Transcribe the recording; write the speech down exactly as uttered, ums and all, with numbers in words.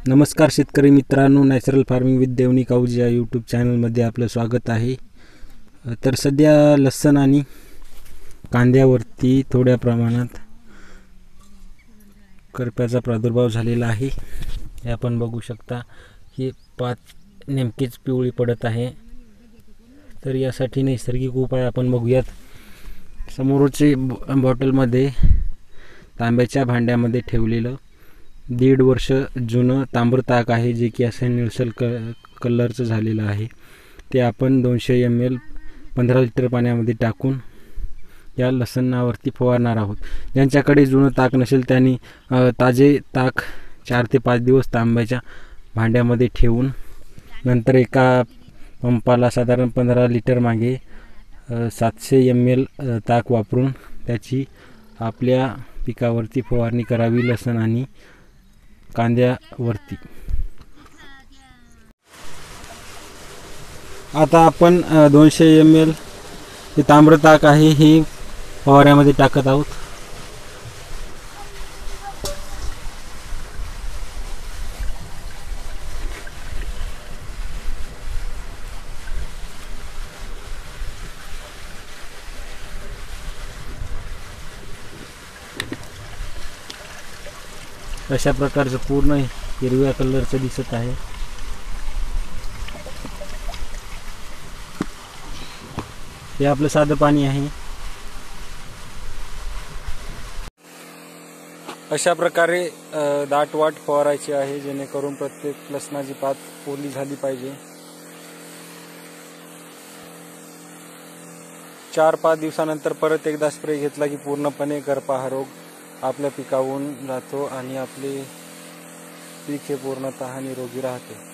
नमस्कार शेतकरी मित्रांनो, natural farming with Deoni cows या यूट्यूब चॅनलमध्ये आपलं स्वागत आहे। तर सध्या लसूण आणि कांद्यावरती थोड्या प्रमाणात करप्याचा प्रादुर्भाव झालेला आहे। हे आपण बघू शकता, ही पात नेमकीच पिवळी पडत आहे। तर यासाठी नैसर्गिक उपाय आपण बघूयात। समोरचे बॉटलमध्ये तांब्याच्या भांड्यामध्ये ठेवलेलं दीड वर्ष जुनं तांब्र ताक आहे, जे की असं निळसर क कलरचं झालेलं आहे। ते आपण दोनशे एम एल पंधरा लिटर पाण्यामध्ये टाकून या लसणावरती फवारणार आहोत। ज्यांच्याकडे जुनं ताक नसेल त्यांनी ताजे ताक चार ते पाच दिवस तांब्याच्या भांड्यामध्ये ठेवून नंतर एका पंपाला साधारण पंधरा लिटर मागे सातशे एम एल ताक वापरून त्याची आपल्या पिकावरती फवारणी करावी, लसूण आणि कांद्यावरती। आता आपण दोनशे एम एल हे तांब्र ताक आहे, हे फवाऱ्यामध्ये टाकत आहोत। अशा प्रकारचं पूर्ण हिरव्या कलरचं दिसत आहे। हे आपलं साधं पाणी आहे। अशा प्रकारे दाट वाट फवारायची आहे, जेणेकरून प्रत्येक लसणाची पात ओली झाली पाहिजे। चार पाच दिवसानंतर परत एकदा स्प्रे घेतला की पूर्णपणे करपा हा रोग आपल्या पिकावरून जातो आणि आपले पीक हे पूर्णतः निरोगी राहते।